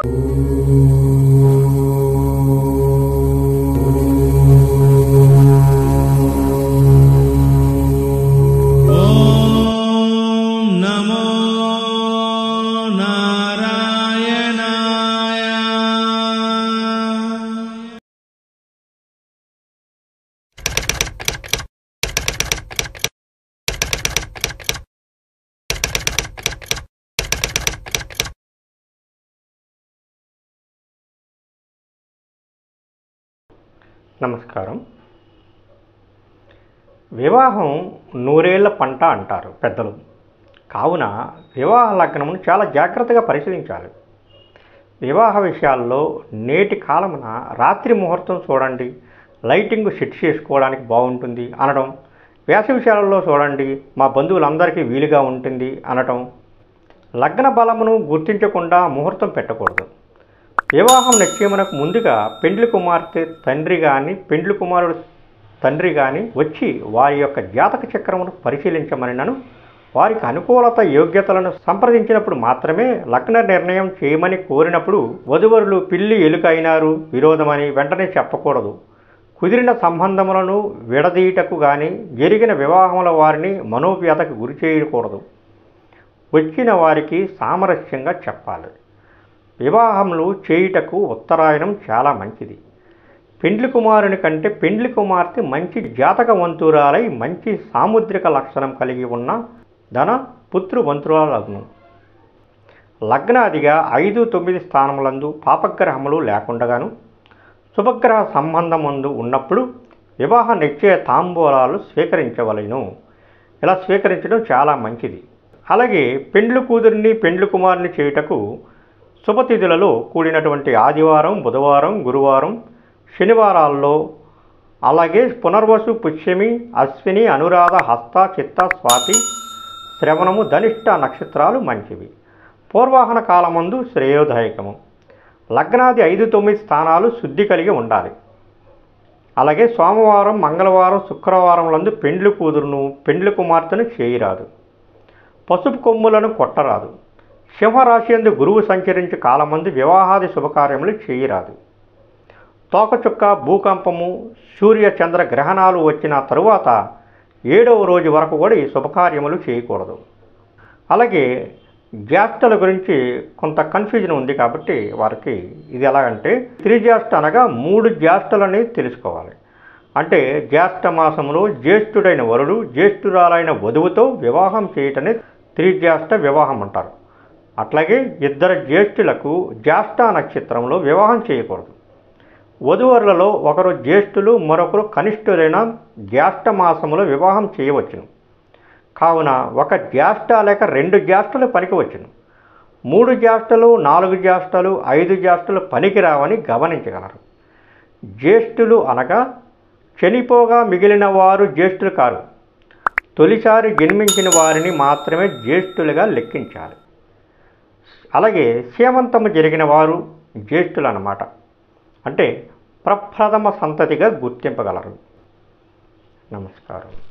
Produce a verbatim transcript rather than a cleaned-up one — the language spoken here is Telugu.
నమస్కారం. వివాహం నూరేళ్ల పంట అంటారు పెద్దలు. కావున వివాహ లగ్నమును చాలా జాగ్రత్తగా పరిశీలించాలి. వివాహ విషయాల్లో నేటి కాలమున రాత్రి ముహూర్తం చూడండి, లైటింగ్ సెట్ చేసుకోవడానికి బాగుంటుంది అనడం, వేసవి విషయాలలో చూడండి మా బంధువులందరికీ వీలుగా ఉంటుంది అనటం, లగ్న బలమును గుర్తించకుండా ముహూర్తం పెట్టకూడదు. వివాహం నిశ్చయమునకు ముందుగా పెండ్లి కుమార్తె తండ్రి కానీ పెండ్లి కుమారుడు తండ్రి కానీ వచ్చి వారి యొక్క జాతక చక్రమును పరిశీలించమనినను, వారికి అనుకూలత యోగ్యతలను సంప్రదించినప్పుడు మాత్రమే లగ్న నిర్ణయం చేయమని కోరినప్పుడు వధువరులు పిల్లి ఎలుక అయినారు విరోధమని వెంటనే చెప్పకూడదు. కుదిరిన సంబంధములను విడదీయటకు కానీ జరిగిన వివాహముల వారిని మనోవ్యతకు గురి చేయకూడదు. వచ్చిన వారికి సామరస్యంగా చెప్పాలి. వివాహములు చేయుటకు ఉత్తరాయణం చాలా మంచిది. పెండ్లి కుమారుని కంటే పెండ్లి కుమార్తె మంచి జాతకవంతురాలై మంచి సాముద్రిక లక్షణం కలిగి ఉన్న ధన పుత్రువంతురాలగును. లగ్నాదిగా ఐదు తొమ్మిది స్థానములందు పాపగ్రహములు లేకుండగాను శుభగ్రహ సంబంధమందు ఉన్నప్పుడు వివాహ నిశ్చయ తాంబూలాలు స్వీకరించవలెను. ఇలా స్వీకరించడం చాలా మంచిది. అలాగే పెండ్లి కూతురిని పెండ్లి కుమారుని చేయుటకు శుభతిథులలో కూడినటువంటి ఆదివారం, బుధవారం, గురువారం, శనివారాల్లో, అలాగే పునర్వసు, పుష్యమి, అశ్విని, అనురాధ, హస్త, చిత్త, స్వాతి, శ్రవణము, ధనిష్ట నక్షత్రాలు మంచివి. పూర్వాహన కాలమందు శ్రేయోదాయకము. లగ్నాది ఐదు తొమ్మిది స్థానాలు శుద్ధి కలిగి ఉండాలి. అలాగే సోమవారం, మంగళవారం, శుక్రవారములందు పెండ్లి కూతురును పెండ్లి కుమార్తెను చేయరాదు. పసుపు కొమ్ములను కొట్టరాదు. సింహరాశి యందు గురువు సంచరించు కాలమందు వివాహాది శుభకార్యములు చేయరాదు. తోకచుక్క, భూకంపము, సూర్య చంద్ర గ్రహణాలు వచ్చిన తరువాత ఏడవ రోజు వరకు కూడా ఈ శుభకార్యములు చేయకూడదు. అలాగే జ్యేష్ఠల గురించి కొంత కన్ఫ్యూజన్ ఉంది కాబట్టి వారికి ఇది ఎలాగంటే త్రిజ్యేష్ఠ అనగా మూడు జ్యేష్ఠలని తెలుసుకోవాలి. అంటే జ్యేష్ఠ మాసములో జ్యేష్ఠుడైన వరుడు జ్యేష్ఠురాలైన వధువుతో వివాహం చేయటనే త్రిజ్యేష్ఠ వివాహం అంటారు. అట్లాగే ఇద్దరు జ్యేష్ఠులకు జ్యేష్ఠ నక్షత్రంలో వివాహం చేయకూడదు. వధువరులలో ఒకరు జ్యేష్ఠులు, మరొకరు కనిష్ఠులైన జ్యేష్ఠ మాసములో వివాహం చేయవచ్చును. కావున ఒక జ్యేష్ఠ లేక రెండు జ్యేష్ఠలు పనికివచ్చును. మూడు జ్యేష్ఠలు, నాలుగు జ్యేష్ఠలు, ఐదు జ్యేష్ఠలు పనికిరావని గమనించగలరు. జ్యేష్ఠులు అనగా చనిపోగా మిగిలిన వారు జ్యేష్ఠులు కారు. తొలిసారి జన్మించిన వారిని మాత్రమే జ్యేష్ఠులుగా లెక్కించాలి. అలాగే సీమంతము జరిగిన వారు జ్యేష్ఠులు అన్నమాట. అంటే ప్రప్రథమ సంతతిగా గుర్తింపగలరు. నమస్కారం.